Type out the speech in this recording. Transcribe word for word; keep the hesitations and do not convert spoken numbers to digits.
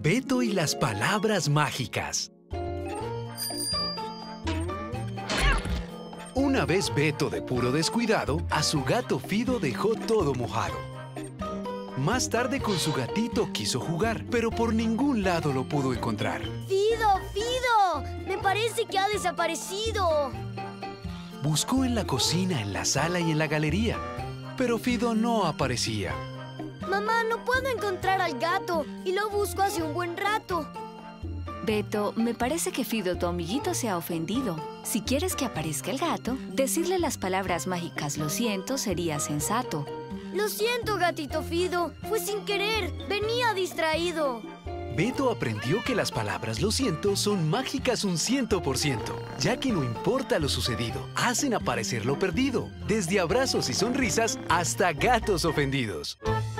Beto y las palabras mágicas. Una vez Beto, de puro descuidado, a su gato Fido dejó todo mojado. Más tarde con su gatito quiso jugar, pero por ningún lado lo pudo encontrar. ¡Fido, Fido! Me parece que ha desaparecido. Buscó en la cocina, en la sala y en la galería, pero Fido no aparecía. Mamá, no puedo encontrar al gato y lo busco hace un buen rato. Beto, me parece que Fido, tu amiguito, se ha ofendido. Si quieres que aparezca el gato, decirle las palabras mágicas "lo siento" sería sensato. Lo siento, gatito Fido. Fue sin querer. Venía distraído. Beto aprendió que las palabras "lo siento" son mágicas un ciento por ciento, ya que no importa lo sucedido, hacen aparecer lo perdido. Desde abrazos y sonrisas hasta gatos ofendidos.